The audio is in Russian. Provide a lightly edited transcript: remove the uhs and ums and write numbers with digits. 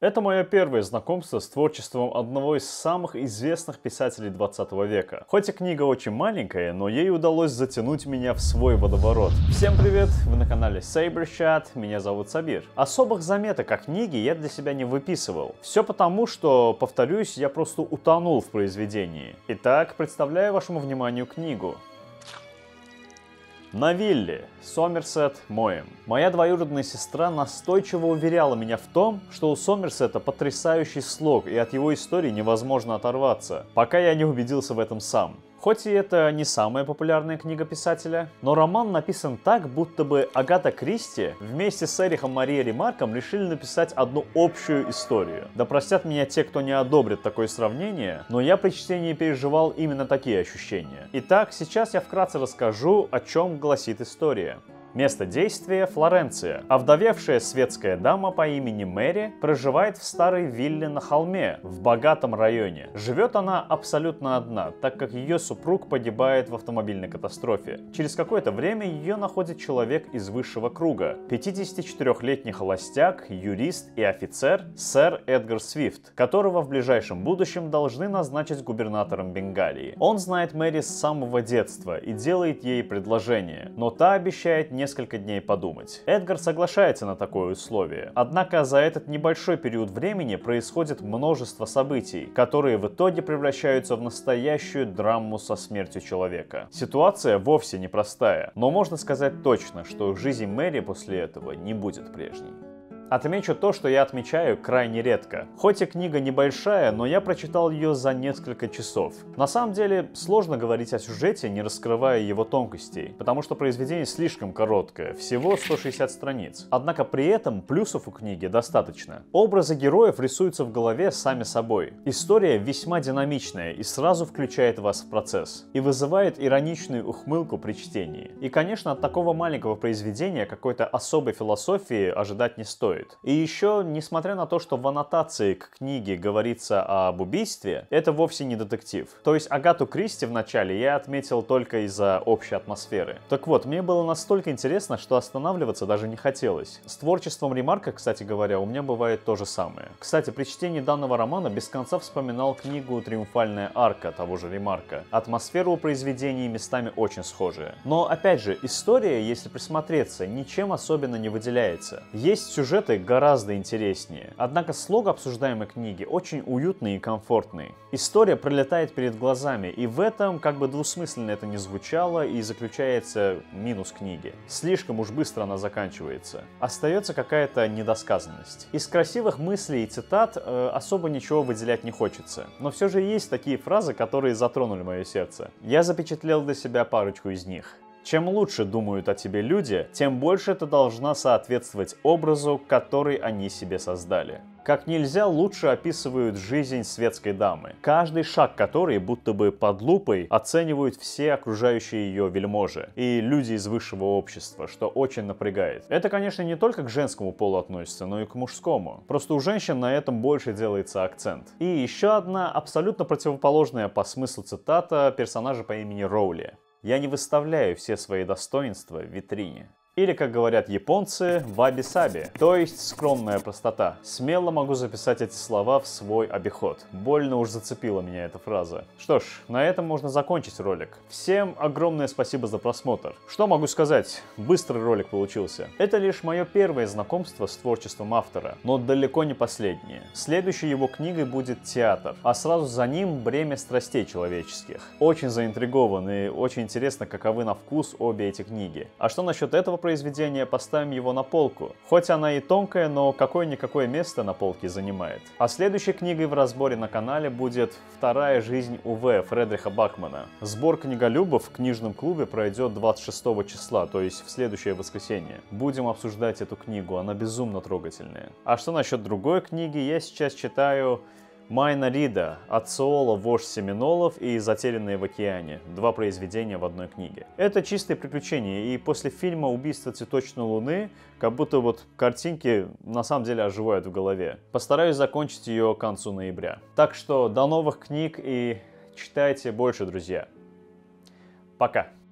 Это мое первое знакомство с творчеством одного из самых известных писателей 20 века. Хоть и книга очень маленькая, но ей удалось затянуть меня в свой водоворот. Всем привет, вы на канале Sabershot, меня зовут Сабир. Особых заметок о книге я для себя не выписывал. Все потому, что, повторюсь, я просто утонул в произведении. Итак, представляю вашему вниманию книгу. На вилле. Сомерсет Моэм. Моя двоюродная сестра настойчиво уверяла меня в том, что у Сомерсета потрясающий слог, и от его истории невозможно оторваться, пока я не убедился в этом сам. Хоть и это не самая популярная книга писателя, но роман написан так, будто бы Агата Кристи вместе с Эрихом Мария Ремарком решили написать одну общую историю. Да простят меня те, кто не одобрит такое сравнение, но я при чтении переживал именно такие ощущения. Итак, сейчас я вкратце расскажу, о чем гласит история. Место действия – Флоренция. Овдовевшая светская дама по имени Мэри проживает в старой вилле на холме, в богатом районе. Живет она абсолютно одна, так как ее супруг погибает в автомобильной катастрофе. Через какое-то время ее находит человек из высшего круга. 54-летний холостяк, юрист и офицер сэр Эдгар Свифт, которого в ближайшем будущем должны назначить губернатором Бенгалии. Он знает Мэри с самого детства и делает ей предложение, но та обещает несколько дней подумать. Эдгар соглашается на такое условие. Однако за этот небольшой период времени происходит множество событий, которые в итоге превращаются в настоящую драму со смертью человека. Ситуация вовсе непростая, но можно сказать точно, что жизнь Мэри после этого не будет прежней. Отмечу то, что я отмечаю крайне редко. Хоть и книга небольшая, но я прочитал ее за несколько часов. На самом деле, сложно говорить о сюжете, не раскрывая его тонкостей, потому что произведение слишком короткое, всего 160 страниц. Однако при этом плюсов у книги достаточно. Образы героев рисуются в голове сами собой. История весьма динамичная и сразу включает вас в процесс. И вызывает ироничную ухмылку при чтении. И, конечно, от такого маленького произведения какой-то особой философии ожидать не стоит. И еще, несмотря на то, что в аннотации к книге говорится об убийстве, это вовсе не детектив. То есть Агату Кристи в начале я отметил только из-за общей атмосферы. Так вот, мне было настолько интересно, что останавливаться даже не хотелось. С творчеством Ремарка, кстати говоря, у меня бывает то же самое. Кстати, при чтении данного романа без конца вспоминал книгу «Триумфальная арка» того же Ремарка. Атмосфера у произведений местами очень схожая. Но, опять же, история, если присмотреться, ничем особенно не выделяется. Есть сюжеты гораздо интереснее. Однако слог обсуждаемой книги очень уютный и комфортный. История пролетает перед глазами, и в этом, как бы двусмысленно это ни звучало, и заключается минус книги. Слишком уж быстро она заканчивается. Остается какая-то недосказанность. Из красивых мыслей и цитат особо ничего выделять не хочется. Но все же есть такие фразы, которые затронули мое сердце. Я запечатлел для себя парочку из них. Чем лучше думают о тебе люди, тем больше ты должна соответствовать образу, который они себе создали. Как нельзя лучше описывают жизнь светской дамы, каждый шаг которой будто бы под лупой оценивают все окружающие ее вельможи и люди из высшего общества, что очень напрягает. Это, конечно, не только к женскому полу относится, но и к мужскому. Просто у женщин на этом больше делается акцент. И еще одна абсолютно противоположная по смыслу цитата персонажа по имени Роули. «Я не выставляю все свои достоинства в витрине». Или, как говорят японцы, ваби-саби, то есть скромная простота. Смело могу записать эти слова в свой обиход. Больно уж зацепила меня эта фраза. Что ж, на этом можно закончить ролик. Всем огромное спасибо за просмотр. Что могу сказать? Быстрый ролик получился. Это лишь мое первое знакомство с творчеством автора, но далеко не последнее. Следующей его книгой будет «Театр», а сразу за ним «Бремя страстей человеческих». Очень заинтригован и очень интересно, каковы на вкус обе эти книги. А что насчет этого произведения, поставим его на полку. Хоть она и тонкая, но какое-никакое место на полке занимает. А следующей книгой в разборе на канале будет «Вторая жизнь У.В.» Фредриха Бакмана. Сбор книголюбов в книжном клубе пройдет 26 числа, то есть в следующее воскресенье. Будем обсуждать эту книгу, она безумно трогательная. А что насчет другой книги, я сейчас читаю Майна Рида «Аццооло, вождь семинолов» и «Затерянные в океане». Два произведения в одной книге. Это чистое приключение, и после фильма «Убийство цветочной луны» как будто вот картинки на самом деле оживают в голове. Постараюсь закончить ее к концу ноября. Так что до новых книг и читайте больше, друзья. Пока!